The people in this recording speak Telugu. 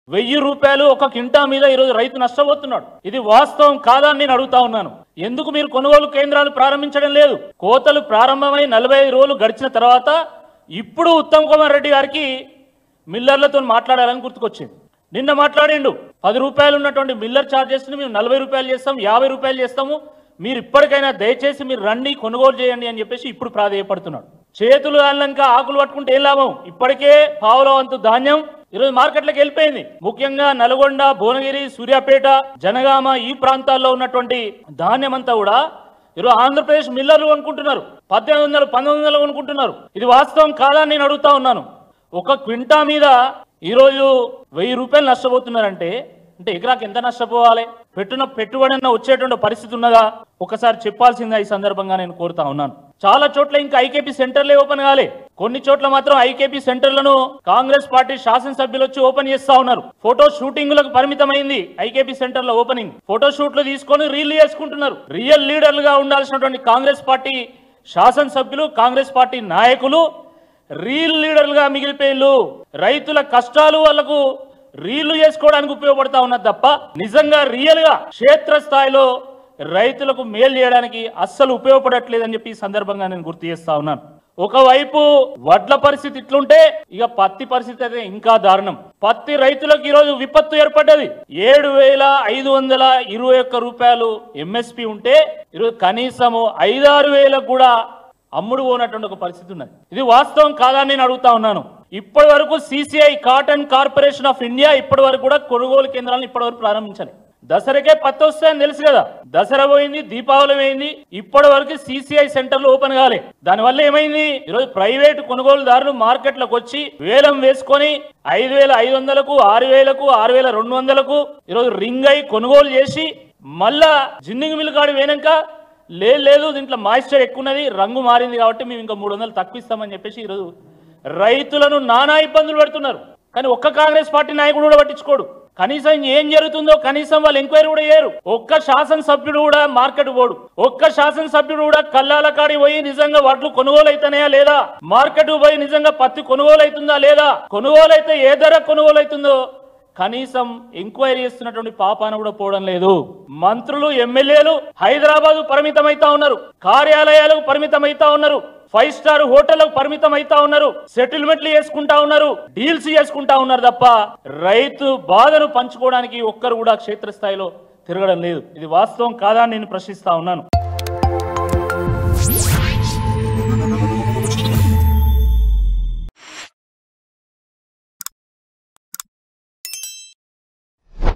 ₹1000 ఒక క్వింటా మీద ఈరోజు రైతు నష్టపోతున్నాడు. ఇది వాస్తవం కాదా అని నేను అడుగుతా ఉన్నాను. ఎందుకు మీరు కొనుగోలు కేంద్రాలు ప్రారంభించడం లేదు? కోతలు ప్రారంభమై 45 రోజులు గడిచిన తర్వాత ఇప్పుడు ఉత్తమ్ కుమార్ రెడ్డి గారికి మిల్లర్లతో మాట్లాడాలని గుర్తుకొచ్చింది. నిన్న మాట్లాడిండు, ₹10 ఉన్నటువంటి మిల్లర్ ఛార్జెస్ని మేము ₹40 చేస్తాం, ₹50 చేస్తాము, మీరు ఇప్పటికైనా దయచేసి మీరు రండి కొనుగోలు చేయండి అని చెప్పేసి ఇప్పుడు ప్రాధేయపడుతున్నాడు. చేతులు కాలినాక ఆకులు పట్టుకుంటే ఏం లాభం? ఇప్పటికే పావుల వంతు ధాన్యం ఈరోజు మార్కెట్లోకి వెళ్ళిపోయింది. ముఖ్యంగా నల్గొండ, భువనగిరి, సూర్యాపేట, జనగామ ఈ ప్రాంతాల్లో ఉన్నటువంటి ధాన్యం అంతా కూడా ఈరోజు ఆంధ్రప్రదేశ్ మిల్లర్లు కొనుక్కుంటున్నారు. 1800, 1900 కొనుక్కుంటున్నారు. ఇది వాస్తవం కాదా అని నేను అడుగుతా ఉన్నాను. ఒక క్వింటా మీద ఈరోజు ₹1000 నష్టపోతున్నారంటే ఎకరాకి ఎంత నష్టపోవాలి? పెట్టుబడి అన్న వచ్చేటువంటి పరిస్థితి ఉన్నదా? ఒకసారి చెప్పాల్సిందా ఈ సందర్భంగా నేను కోరుతా ఉన్నాను. చాలా చోట్ల ఇంకా ఐకేపీ సెంటర్లే ఓపెన్ కాలే. కొన్ని చోట్ల మాత్రం ఐకేపీ సెంటర్లను కాంగ్రెస్ పార్టీ శాసనసభ్యులు వచ్చి ఓపెన్ చేస్తా ఉన్నారు. ఫోటో షూటింగ్లకు పరిమితమైంది ఐకేపీ సెంటర్ల ఓపెనింగ్. ఫోటో షూట్లు తీసుకొని రీల్ చేసుకుంటున్నారు. రియల్ లీడర్లుగా ఉండాల్సినటువంటి కాంగ్రెస్ పార్టీ శాసనసభ్యులు, కాంగ్రెస్ పార్టీ నాయకులు రీల్ లీడర్లుగా మిగిలిపోయిళ్ళు. రైతుల కష్టాలు వాళ్లకు రీళ్లు చేసుకోవడానికి ఉపయోగపడతా ఉన్నది తప్ప నిజంగా రియల్ గా క్షేత్రస్థాయిలో రైతులకు మేలు చేయడానికి అస్సలు ఉపయోగపడట్లేదని చెప్పి ఈ సందర్భంగా నేను గుర్తు చేస్తా ఉన్నాను. ఒకవైపు వడ్ల పరిస్థితి ఇట్లుంటే ఇక పత్తి పరిస్థితి అయితే ఇంకా దారుణం. పత్తి రైతులకు ఈరోజు విపత్తు ఏర్పడ్డది. ₹7,521 ఎంఎస్పి ఉంటే ఈరోజు కనీసము 5,000-6,000 కూడా అమ్ముడు పోనటువంటి ఒక పరిస్థితి ఉన్నది. ఇది వాస్తవం కాదని నేను అడుగుతా ఉన్నాను. ఇప్పటి వరకు CCI cotton corporation of India ఇప్పటి వరకు కూడా కొనుగోలు కేంద్రాలను ఇప్పటి వరకు ప్రారంభించాలి. దసరాకే పత్తి వస్తాయని తెలుసు కదా, దసరా పోయింది, దీపావళి పోయింది, ఇప్పటి వరకు సిసిఐ సెంటర్లు ఓపెన్ కాలే. దానివల్ల ఏమైంది? ఈరోజు ప్రైవేటు కొనుగోలుదారులు మార్కెట్లకు వచ్చి వేలం వేసుకొని 5,500కు, 6,000కు, 6,200కు ఈరోజు రింగ్ అయి కొనుగోలు చేసి మళ్ళా జిన్నింగ్ మిల్ కాడి పోయినాక లేదు దీంట్లో మాయిశ్చర్ ఎక్కువ ఉన్నది, రంగు మారింది కాబట్టి మేము ఇంకా 300 తక్కువ ఇస్తామని చెప్పేసి ఈరోజు రైతులను నానా ఇబ్బందులు పెడుతున్నారు. కానీ ఒక్క కాంగ్రెస్ పార్టీ నాయకుడు కూడా పట్టించుకోడు. కనీసం ఏం జరుగుతుందో కనీసం వాళ్ళు ఎంక్వైరీ కూడా చేయరు. ఒక్క శాసనసభ్యుడు కూడా మార్కెట్ పోడు. ఒక్క శాసనసభ్యుడు కూడా కల్లాల కాడి పోయి నిజంగా వడ్లు కొనుగోలు అవుతున్నాయా లేదా, మార్కెట్ పోయి నిజంగా పత్తి కొనుగోలు అవుతుందా లేదా, కొనుగోలు అయితే ఏ ధర కొనుగోలు అవుతుందో కనీసం ఎంక్వైరీ చేస్తున్నటువంటి పాపాన కూడా పోవడం లేదు. మంత్రులు, ఎమ్మెల్యేలు హైదరాబాద్ పరిమితమైతా ఉన్నారు, కార్యాలయాలకు పరిమితమైతా ఉన్నారు, 5 స్టార్ హోటళ్లకు పరిమితం అయితా ఉన్నారు, సెటిల్మెంట్లు చేసుకుంటా ఉన్నారు, డీల్స్ చేసుకుంటా ఉన్నారు తప్ప రైతు బాధను పంచుకోవడానికి ఒక్కరు కూడా క్షేత్రస్థాయిలో తిరగడం లేదు. ఇది వాస్తవం కాదా అని నేను ప్రశ్నిస్తా ఉన్నాను.